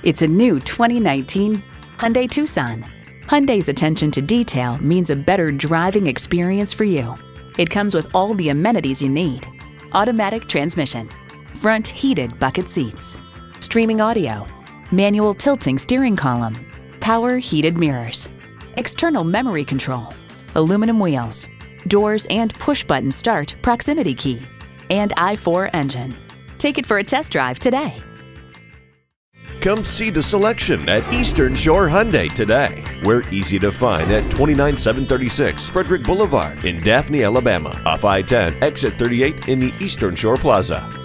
It's a new 2019 Hyundai Tucson. Hyundai's attention to detail means a better driving experience for you. It comes with all the amenities you need: automatic transmission, front heated bucket seats, streaming audio, manual tilting steering column, power heated mirrors, external memory control, aluminum wheels, doors and push-button start proximity key, and i4 engine. Take it for a test drive today. Come see the selection at Eastern Shore Hyundai today. We're easy to find at 29736 Frederick Boulevard in Daphne, Alabama, off I-10, exit 38 in the Eastern Shore Plaza.